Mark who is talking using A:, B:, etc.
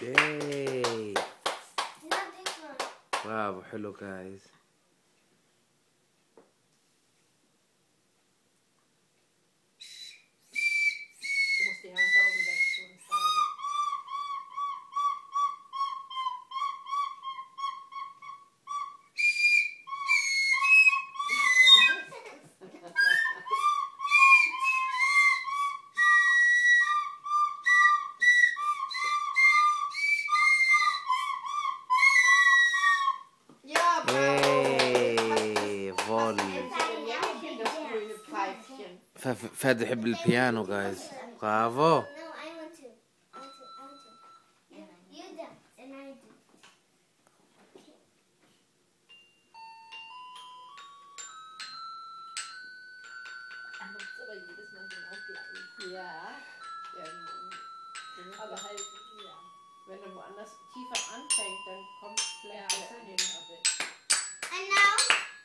A: Yay!
B: Not this one.
A: Bravo, hello guys.
C: Du musst die Handtauchen wegtun, schade. Ja, bravo!
A: Yay! فولي.
C: Das grüne Pfeifchen.
A: فهد يحب البيانو guys. برافو.
B: No, I want to. I want to. You dance and I do.
D: Er macht aber jedes Mal genau gleich.
C: Ja.
D: Aber halt, ja.
C: Wenn er woanders tiefer anfängt, dann kommt
D: Ja,
C: vielleicht
D: so
C: hin.
D: hin.
B: And now